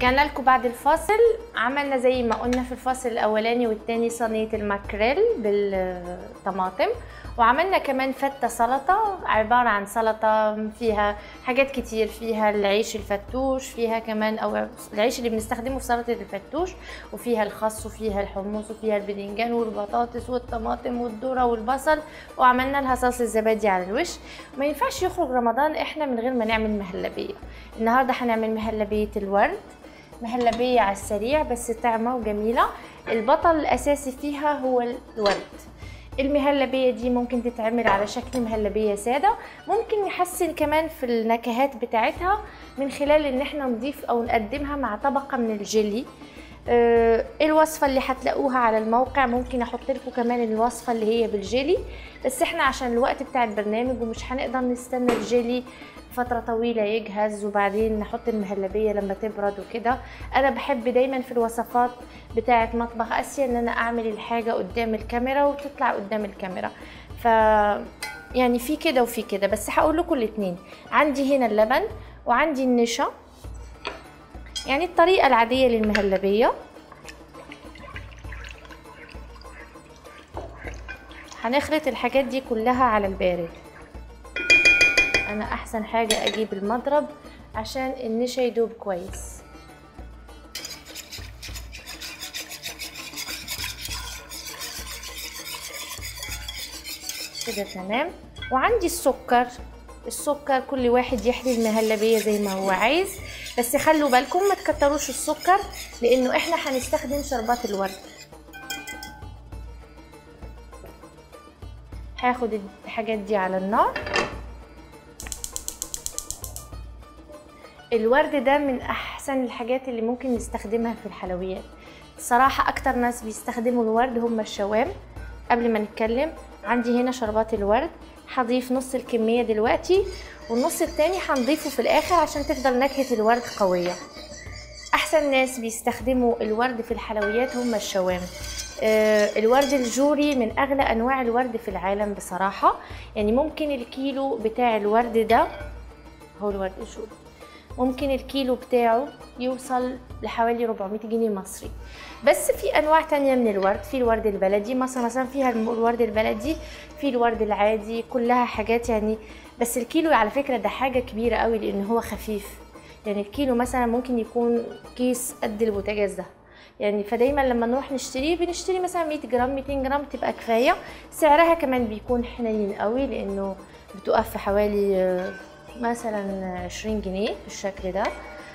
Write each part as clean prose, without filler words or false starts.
رجعنا لكم بعد الفاصل. عملنا زي ما قلنا في الفاصل الاولاني والتاني صينيه الماكريل بالطماطم، وعملنا كمان فتة سلطة عبارة عن سلطة فيها حاجات كتير، فيها العيش الفتوش، فيها كمان او العيش اللي بنستخدمه في سلطة الفتوش، وفيها الخس وفيها الحمص وفيها الباذنجان والبطاطس والطماطم والذرة والبصل، وعملنا لها صلصة الزبادي على الوش. ما ينفعش يخرج رمضان احنا من غير ما نعمل مهلبية. النهاردة هنعمل مهلبية الورد، مهلبية على السريع بس طعمة وجميلة. البطل الأساسي فيها هو الورد. المهلبية دي ممكن تتعمل على شكل مهلبية سادة، ممكن نحسن كمان في النكهات بتاعتها من خلال ان احنا نضيف او نقدمها مع طبقة من الجيلي. الوصفة اللي هتلاقوها على الموقع ممكن احط لكم كمان الوصفة اللي هي بالجيلي، بس احنا عشان الوقت بتاع البرنامج ومش هنقدر نستنى الجيلي فترة طويلة يجهز وبعدين نحط المهلبية لما تبرد وكده. انا بحب دايما في الوصفات بتاعة مطبخ اسيا ان انا اعمل الحاجة قدام الكاميرا وتطلع قدام الكاميرا، ف يعني في كده وفي كده، بس هقول لكم الاتنين. عندي هنا اللبن وعندي النشا، يعني الطريقة العادية للمهلبية. هنخلط الحاجات دي كلها على البارد. انا احسن حاجة اجيب المضرب عشان النشا يدوب كويس. كده تمام. وعندي السكر كل واحد يحلي المهلبية زي ما هو عايز، بس خلوا بالكم ما تكتروش السكر لانه احنا هنستخدم شربات الورد. هاخد الحاجات دي على النار. الورد ده من احسن الحاجات اللي ممكن نستخدمها في الحلويات. الصراحة اكتر ناس بيستخدموا الورد هم الشوام. قبل ما نتكلم، عندي هنا شربات الورد، هضيف نص الكمية دلوقتي والنص التاني هنضيفه في الاخر عشان تفضل نكهة الورد قوية. احسن ناس بيستخدموا الورد في الحلويات هم الشوام. الورد الجوري من اغلى انواع الورد في العالم بصراحة، يعني ممكن الكيلو بتاع الورد ده، هو الورد الجوري، ممكن الكيلو بتاعه يوصل لحوالي 400 جنيه مصري. بس في انواع تانية من الورد، في الورد البلدي مثلا فيها الورد البلدي، في الورد العادي، كلها حاجات يعني. بس الكيلو على فكرة ده حاجة كبيرة قوي لان هو خفيف، يعني الكيلو مثلا ممكن يكون كيس قد البوتاجاز ده يعني. فدايما لما نروح نشتريه بنشتري مثلا 100 جرام 200 جرام تبقى كفاية. سعرها كمان بيكون حنين قوي لانه بتقف في حوالي مثلا 20 جنيه بالشكل ده،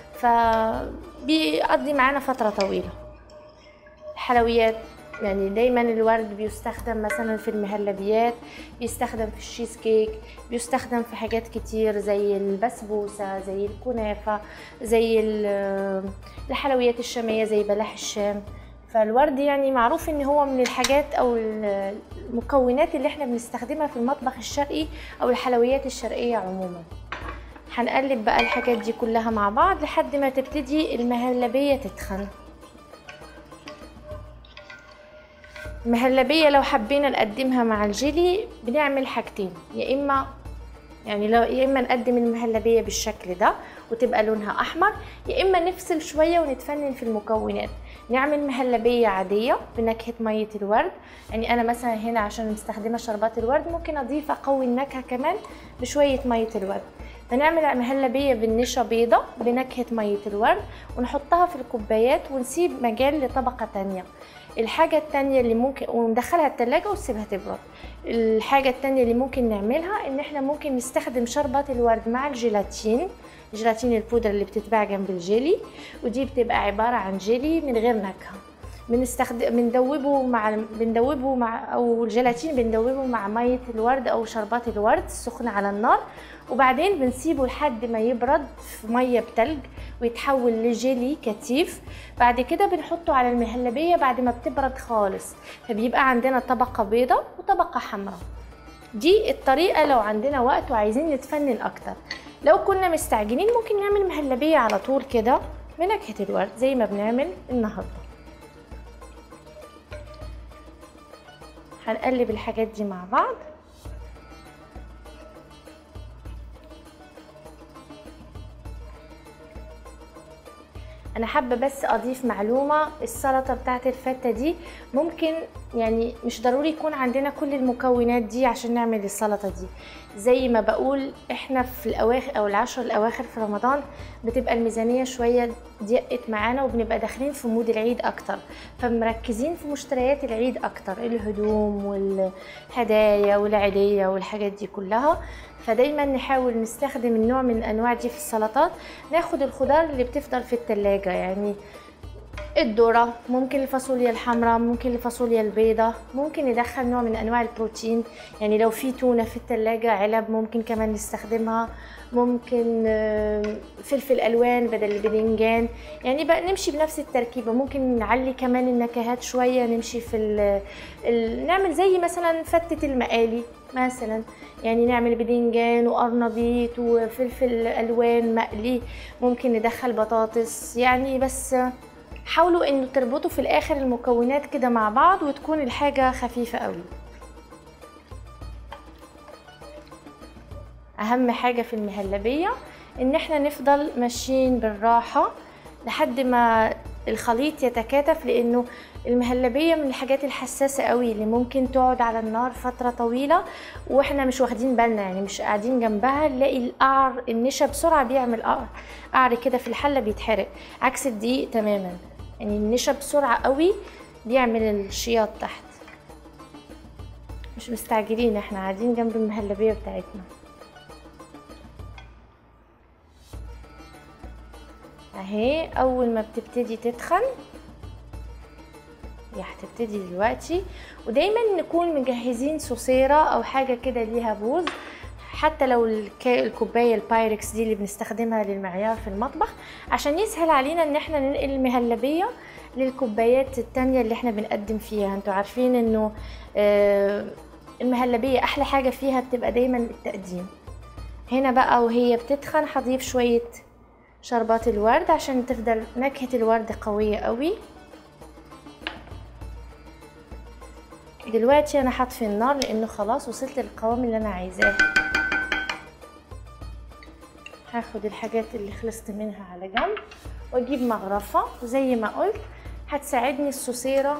فبيقضي معانا فترة طويلة. الحلويات يعني دايما الورد بيستخدم مثلا في المهلبيات، بيستخدم في الشيز كيك، بيستخدم في حاجات كتير زي البسبوسة، زي الكنافة، زي الحلويات الشامية زي بلح الشام. فالورد يعني معروف ان هو من الحاجات او المكونات اللي احنا بنستخدمها في المطبخ الشرقي او الحلويات الشرقية عموما. هنقلب بقى الحاجات دي كلها مع بعض لحد ما تبتدي المهلبية تتخن. المهلبية لو حبينا نقدمها مع الجيلي بنعمل حاجتين، يا اما نقدم المهلبية بالشكل ده وتبقى لونها احمر، يا اما نفصل شوية ونتفنن في المكونات، نعمل مهلبية عادية بنكهة مية الورد. يعني انا مثلا هنا عشان مستخدمة شربات الورد ممكن اضيف اقوي النكهة كمان بشوية مية الورد. فنعمل مهلبية بالنشا بيضة بنكهة مية الورد ونحطها في الكوبايات ونسيب مجال لطبقة تانية. الحاجة التانية اللي ممكن وندخلها التلاجة ونسيبها تبرد. الحاجة التانية اللي ممكن نعملها ان احنا ممكن نستخدم شربات الورد مع الجيلاتين البودرة اللي بتتباع جنب الجيلي، ودي بتبقى عبارة عن جيلي من غير نكهة. بندوبه مع او الجيلاتين بندوبه مع مية الورد او شربات الورد السخنة على النار، وبعدين بنسيبه لحد ما يبرد في مية بتلج ويتحول لجيلي كثيف. بعد كده بنحطه على المهلبية بعد ما بتبرد خالص، فبيبقى عندنا طبقة بيضة وطبقة حمراء. دي الطريقة لو عندنا وقت وعايزين نتفنن اكتر. لو كنا مستعجلين ممكن نعمل مهلبية على طول كده بنكهة الورد زي ما بنعمل النهاردة. هنقلب الحاجات دي مع بعض. انا حابه بس اضيف معلومه، السلطه بتاعت الفته دي ممكن يعني مش ضروري يكون عندنا كل المكونات دي عشان نعمل السلطه دي. زي ما بقول احنا في الاواخر او العشر الاواخر في رمضان بتبقى الميزانيه شويه ضيقت معانا، وبنبقى داخلين في مود العيد اكتر، فمركزين في مشتريات العيد اكتر، الهدوم والهدايا والعيديه والحاجات دي كلها. فدايما نحاول نستخدم النوع من انواع دي في السلطات. ناخد الخضار اللي بتفضل في التلاجة، يعني الذرة، ممكن الفاصوليا الحمراء، ممكن الفاصوليا البيضاء، ممكن ندخل نوع من انواع البروتين، يعني لو في تونة في التلاجة علب ممكن كمان نستخدمها، ممكن فلفل الوان بدل الباذنجان، يعني بقى نمشي بنفس التركيبة. ممكن نعلي كمان النكهات شوية، نمشي في نعمل زي مثلا فتة المقالي مثلا، يعني نعمل باذنجان وقرنبيط وفلفل الوان مقلي، ممكن ندخل بطاطس، يعني بس حاولوا انه تربطوا في الاخر المكونات كده مع بعض وتكون الحاجة خفيفة قوي. اهم حاجة في المهلبية ان احنا نفضل ماشيين بالراحة لحد ما الخليط يتكاتف، لانه المهلبية من الحاجات الحساسة قوي اللي ممكن تقعد على النار فترة طويلة واحنا مش واخدين بالنا، يعني مش قاعدين جنبها، نلاقي القعر النشا بسرعة بيعمل قعر كده في الحلة بيتحرق، عكس الدقيق تماما، يعني النشا بسرعة قوي بيعمل الشياط تحت. مش مستعجلين، احنا قاعدين جنب المهلبية بتاعتنا اهي. اول ما بتبتدي تتخن، هي هتبتدي دلوقتي، ودايما نكون مجهزين صوصيرة او حاجة كده ليها بوز، حتى لو الكوباية البايركس دي اللي بنستخدمها للمعيار في المطبخ، عشان يسهل علينا ان احنا ننقل المهلبية للكوبايات التانية اللي احنا بنقدم فيها. انتوا عارفين انه المهلبية احلى حاجة فيها بتبقى دايما التقديم. هنا بقى وهي بتتخن هضيف شوية شربات الورد عشان تفضل نكهة الورد قوية قوي. دلوقتي انا هطفي النار لانه خلاص وصلت للقوام اللي انا عايزاه. هاخد الحاجات اللي خلصت منها على جنب واجيب مغرفة، وزي ما قلت هتساعدني الصوصيرة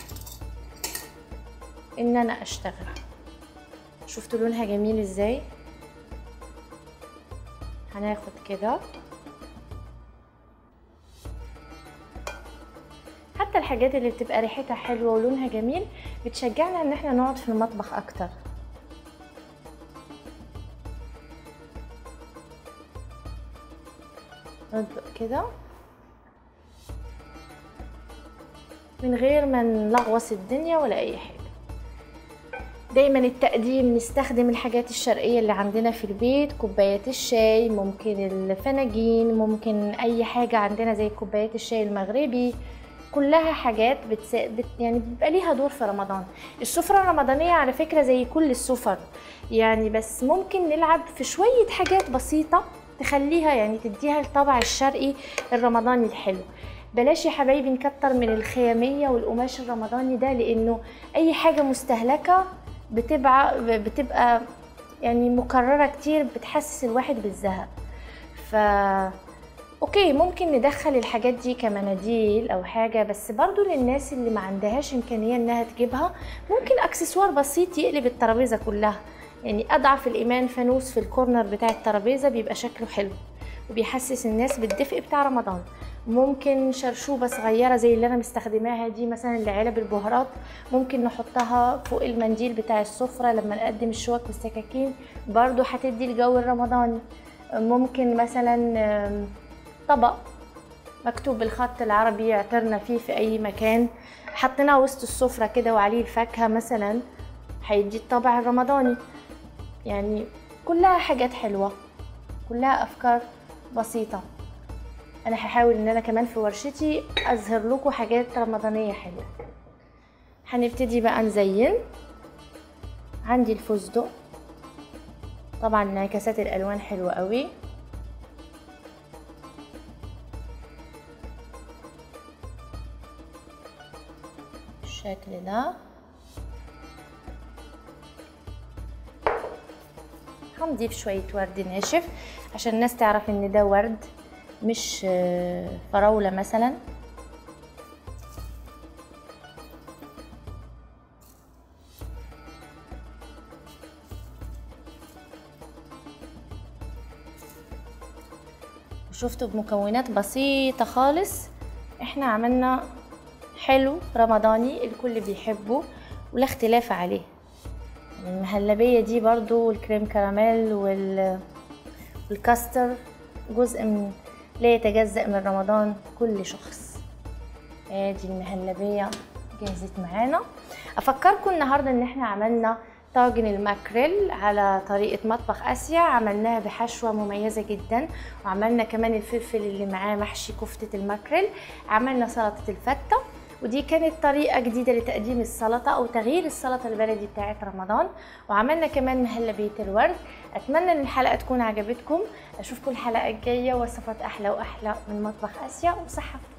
ان انا اشتغل. شفتوا لونها جميل ازاي؟ هناخد كده، حتى الحاجات اللي بتبقى ريحتها حلوة ولونها جميل بتشجعنا ان احنا نقعد في المطبخ اكتر. نطبق كده من غير ما نلغوص الدنيا ولا اي حاجة. دايما التقديم نستخدم الحاجات الشرقية اللي عندنا في البيت، كوبايات الشاي، ممكن الفناجين، ممكن اي حاجة عندنا زي كوبايات الشاي المغربي، كلها حاجات يعني بيبقى ليها دور في رمضان. السفرة الرمضانية على فكرة زي كل السفر يعني، بس ممكن نلعب في شوية حاجات بسيطة تخليها يعني تديها الطابع الشرقي الرمضاني الحلو. بلاش يا حبايبي نكتر من الخيامية والقماش الرمضاني ده، لانه اي حاجة مستهلكة بتبقى يعني مكررة كتير، بتحسس الواحد بالزهق. اوكي ممكن ندخل الحاجات دي كمناديل او حاجة، بس برضو للناس اللي ما عندهاش امكانية انها تجيبها ممكن اكسسوار بسيط يقلب الترابيزة كلها. يعني اضعف الايمان فانوس في الكورنر بتاع الترابيزة بيبقى شكله حلو وبيحسس الناس بالدفء بتاع رمضان. ممكن شرشوبة صغيرة زي اللي انا مستخدماها دي مثلا لعلب البهارات، ممكن نحطها فوق المنديل بتاع السفرة لما نقدم الشوك والسكاكين، برضو هتدي الجو الرمضاني. ممكن مثلا طبق مكتوب بالخط العربي يعترنا فيه في اي مكان، حطيناه وسط السفرة كده وعليه الفاكهة مثلا، هيدي الطابع الرمضاني. يعني كلها حاجات حلوة، كلها افكار بسيطة. انا هحاول ان انا كمان في ورشتي اظهر لكم حاجات رمضانية حلوة. هنبتدي بقى نزين. عندي الفستق، طبعا انعكاسات الالوان حلوة قوي. بالشكل ده هنضيف شوية ورد ناشف عشان الناس تعرف ان ده ورد مش فراولة مثلا. شفتوا بمكونات بسيطة خالص احنا عملنا حلو رمضاني الكل بيحبه ولا اختلاف عليه. المهلبية دي برضو والكريم كراميل والكاستر جزء من لا يتجزأ من رمضان كل شخص. ادي المهلبية جهزت معانا. افكركم النهاردة ان احنا عملنا طاجن الماكريل على طريقة مطبخ آسيا، عملناها بحشوة مميزة جدا، وعملنا كمان الفلفل اللي معاه محشي كفتة الماكريل، عملنا سلطة الفتة، ودي كانت طريقة جديدة لتقديم السلطة أو تغيير السلطة البلدي بتاعت رمضان، وعملنا كمان مهلبية الورد. أتمنى إن الحلقة تكون عجبتكم، أشوفكم الحلقة الجاية وصفات أحلى وأحلى من مطبخ آسيا، وصحة.